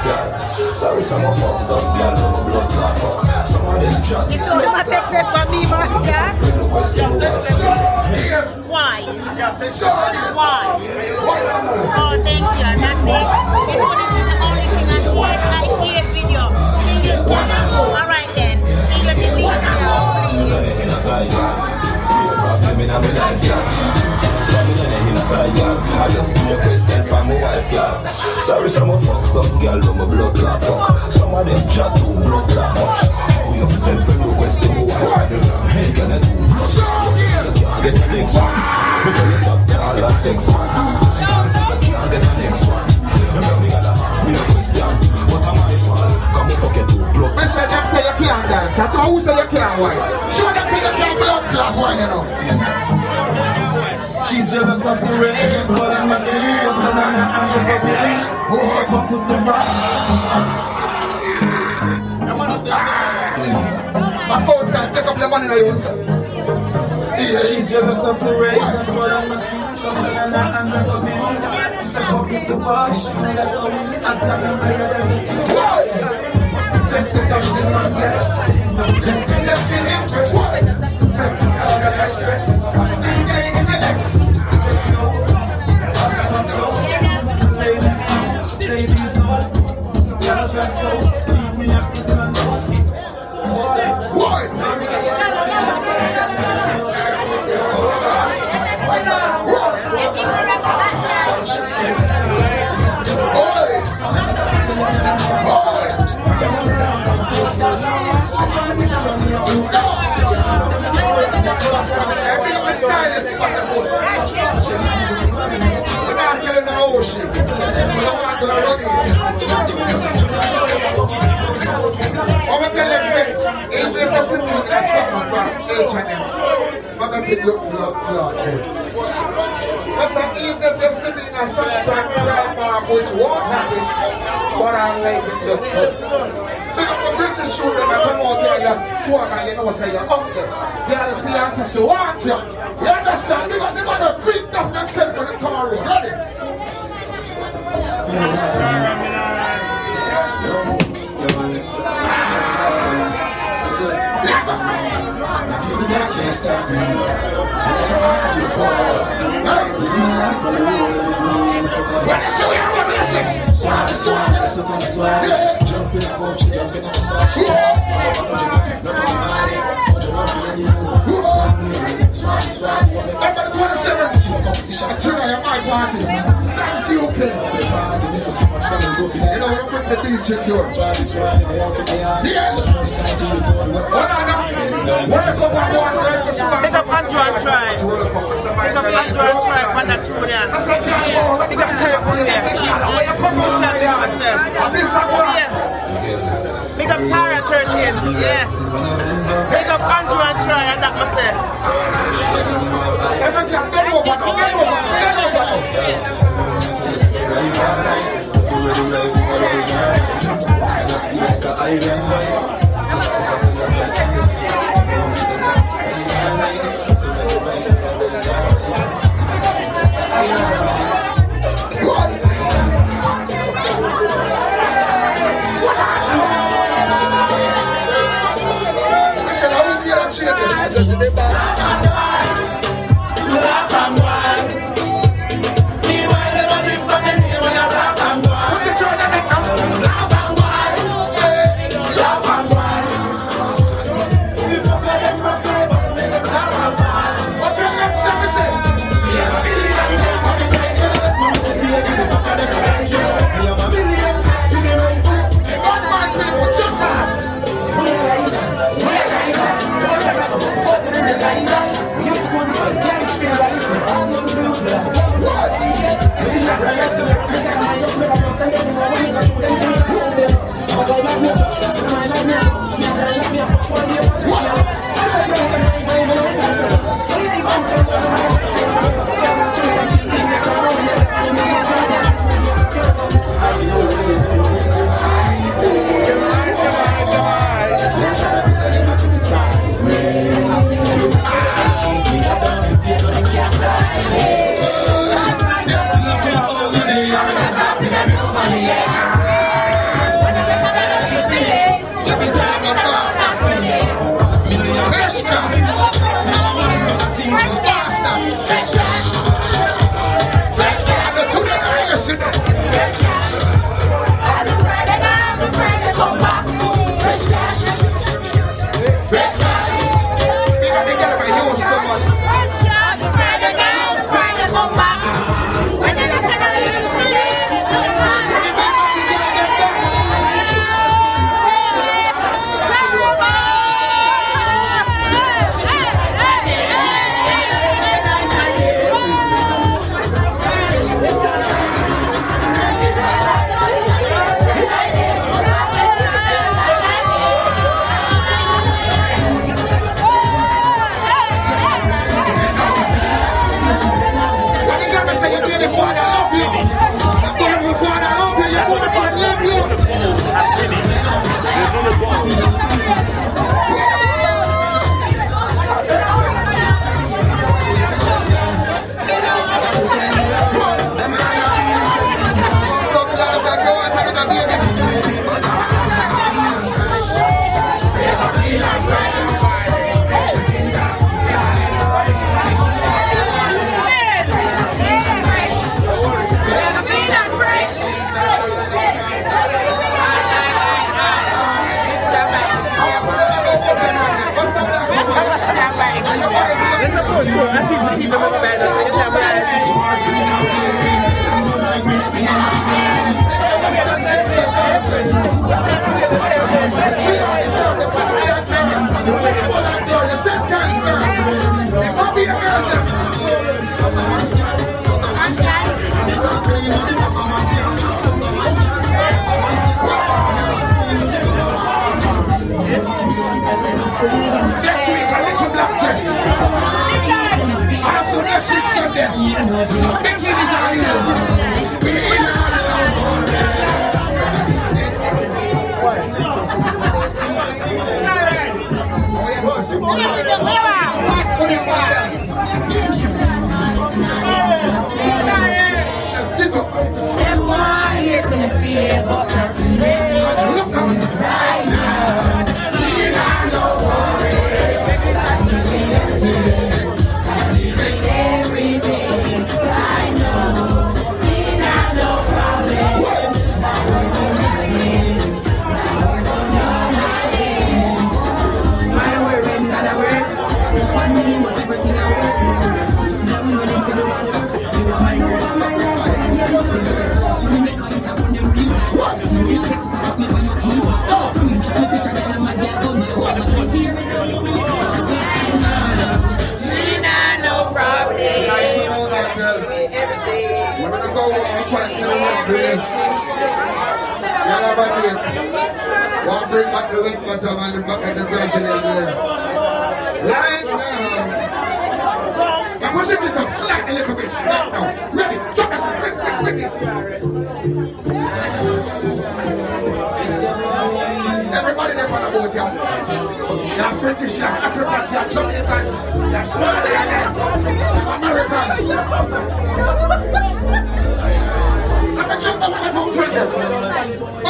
girl. Sorry, some of fuck stuff, girl, no my blood clot fuck. Some of them chat. It's all my text for me, man. Why? Why? Oh, thank you. That's it. Before this is the only thing I hate video. Alright then. Can you delete it now, please? I just give you a question from my wife, girl. Sorry, some of fuck stuff, girl, no my blood clot fuck. Some of them chat too blood clot much. We have to send friend request to my wife. Hey, can I do blood? You can't get the next one. Because you stop all that text one. You can't get the next one. Remember me gotta ask me a question. What am I for? Come on, fuck it too blood. Me say them say you can't dance. That's who say you can't wine. Sure them say you can't blood clot wine, you know. She's jealous of the rain, but I'm a skin closer than her hands of a baby. Who's a fuck with the bar? Please. My phone can take up your money now, you. She's jealous of the rain, but I'm a skin closer than her hands of a baby. Who's a fuck with the bar? That's how we act like I'm higher than the king. Just to touch the man, yes. Just to impress. Sex is all that I stress. I'm still getting in the X. Ladies know, girls dress so, leave me up with her know. Why? I'm gonna tell them, say, if they listen to me, that's something from H&M. I'm gonna pick up blood clot. Listen, even if they see me in a something from Primark, which won't happen, but I like it blood clot. Pick up the British shoe, them and come out here and you swag and you know say you're up there. Girl see her say she want you. You understand? They got to beat up themselves when they come around. Ready? When I show you what I say, swag. Jump in the boat, she jump in the side. Everybody 27th, China, my party. Sans UK. This is so much fun and goofy. You know, we bring the DJ here. Yes. Pick up Andrew and try. Pick up Andrew and try on that studio. Pick up Sarah Bullier. Pick up Tara 13. Yeah. Pick up Andrew and try and that myself. Every time you pass, that's for me. Fresh cash. Fresh cash. Fresh cash. And the two that are listening. Fresh cash. And the Friday down, the Friday come back. Fresh cash. Fresh cash. They got my use so much. Fresh cash. The Friday down, the Friday come back. When they got the next week, a little black dress. Also, next week, Sunday. Big ladies are here. One bring back the red bottom and the back of the Brazilian there. Right now. I'm going to sit it up slightly a little bit. Right now. Ready. Jump us. Ready. Everybody there on the boat, yeah. You're British, you're Africans, you're Jamaicans, you're Somalians, you're Americans. I'm a jump over the phone for them. Oh!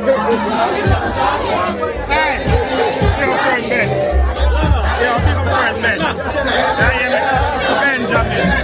Hey, your friend Ben. Your friend Ben. Benjamin.